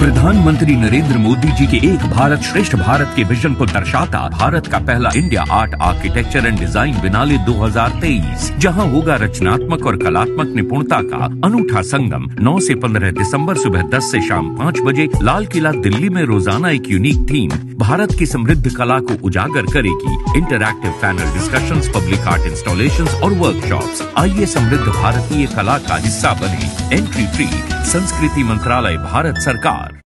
प्रधानमंत्री नरेंद्र मोदी जी के एक भारत श्रेष्ठ भारत के विजन को दर्शाता भारत का पहला India art architecture and design biennale 2023, जहां होगा रचनात्मक और कलात्मक निपुणता का अनूठा संगम। 9 से 15 दिसंबर सुबह 10 से शाम 5 बजे लाल किला दिल्ली में रोजाना एक यूनिक थीम भारत की समृद्ध कला को उजागर करेगी। Interactive panel discussions, public art installations और वर्कशॉप्स। आइए समृद्ध भारतीय कला का हिस्सा बने। एंट्री फ्री, संस्कृति मंत्रालय, भारत सरकार।